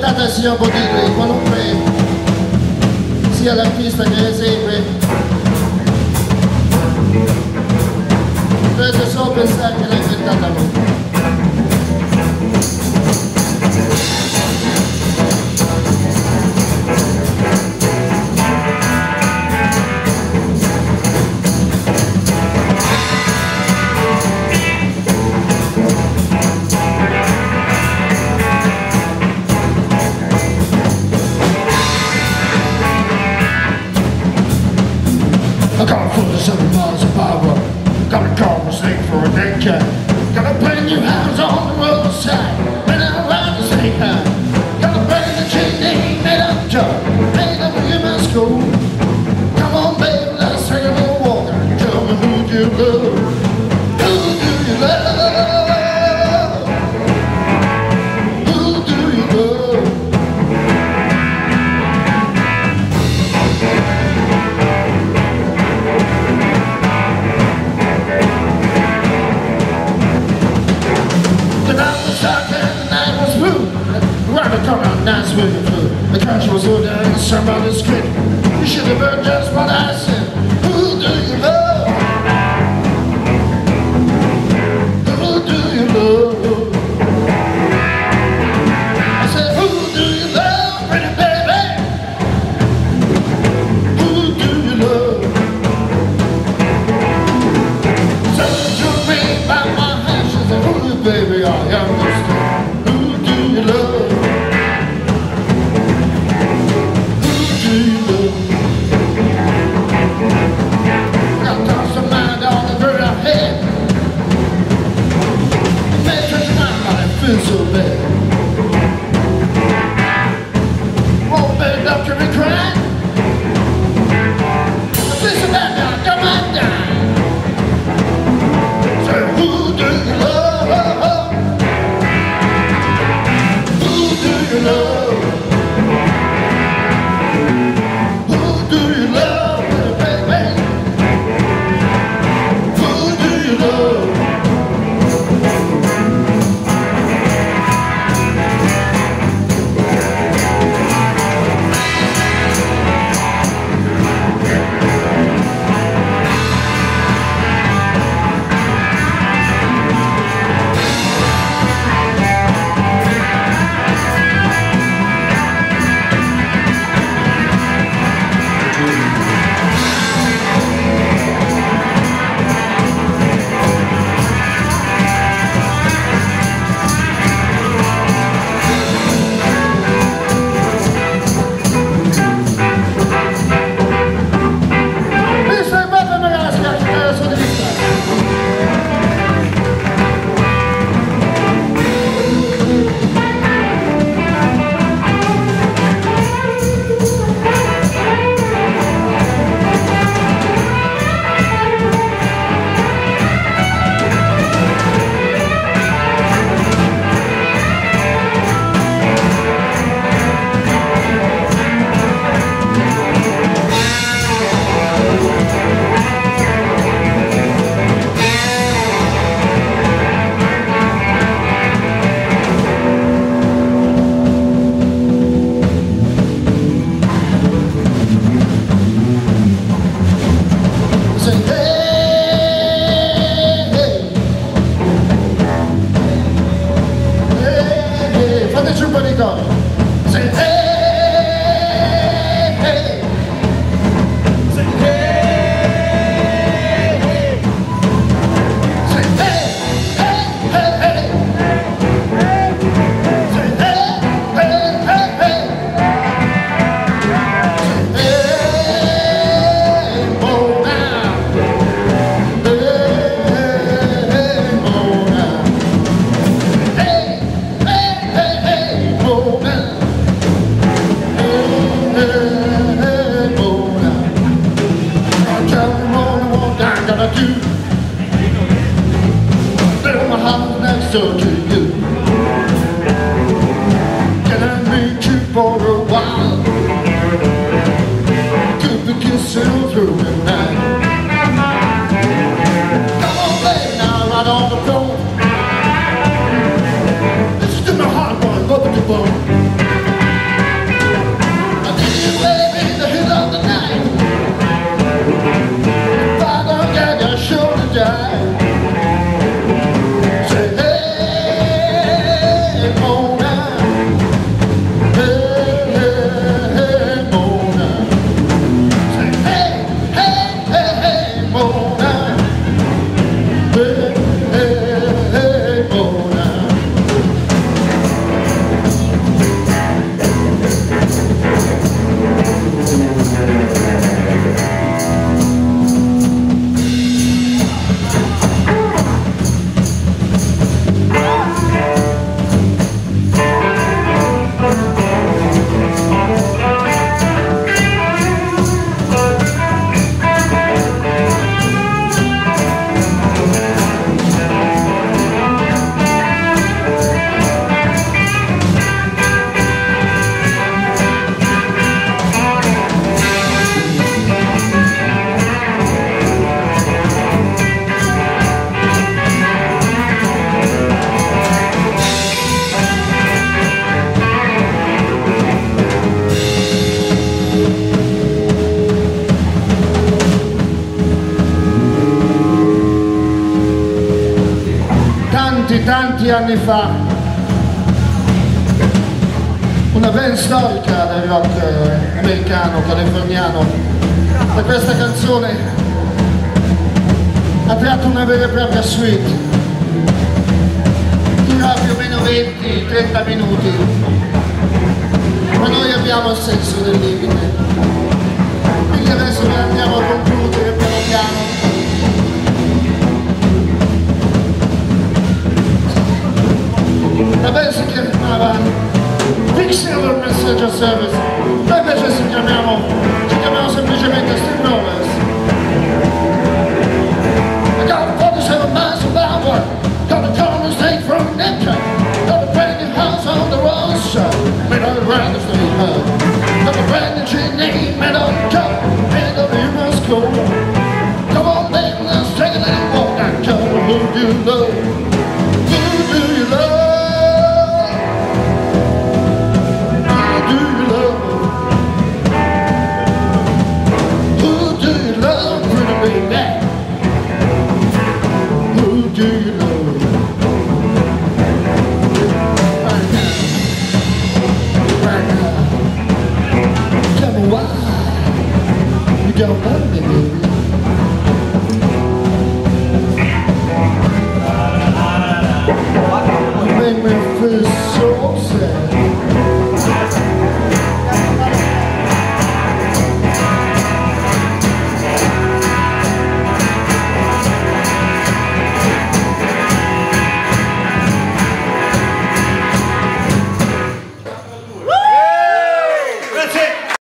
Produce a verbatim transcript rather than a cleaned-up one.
aspettata il signor Bodigli, qualunque sia l'artista che esegue, dovete solo pensare che l'ha inventata lui. I got forty-seven miles of power, got a car mistake for a dead cat, got a brand new house on the roadside, and I ride the snake high, got a brand new chain name made up job, made up in my school. Come on baby, let's take a little walk and tell me who do you love, who do you love, who do you love. Nice swimming pool. The country was all down and somebody's script. You should have heard just what I said. Who do you love? Who do you love? I said, who do you love, pretty baby? Who do you love? Someone took me by my hand. She said, who baby are you? Who do you love? So bad. Oh, baby, don't you be crying. Listen back now, come on down. Say, who do you love? Who do you love? Who do you love, baby? Who do you love? Say hey, hey. Say hey, hey. Say hey, hey, hey, hey. Say hey, hey, hey, hey. Say hey, oh now. Hey, hey, oh now. Hey, hey, hey, hey, oh now. To you, can I meet you for a while? Could be kissing through the night. Come on, baby, now right on the floor. This is to my heart, boy, love the bone. tanti, tanti anni fa, una band storica del rock eh, americano, californiano. Da questa canzone ha tratto una vera e propria suite, dura più o meno venti trenta minuti, ma noi abbiamo il senso del limite, quindi adesso ne andiamo a concludere piano piano. La band si chiamava Steamrollers Message Service, noi invece ci chiamiamo, ci chiamiamo semplicemente Steamrollers. I got forty-seven miles of power, got a corner state from an empty, got a brand new house on the road side, made out of round the state hub, got a brand new chimney, made out of cup, made of you must go. Come on then, let's take a little walk down, come on, who do you love? Who do you love? Don't love me, baby. You make me feel so sad.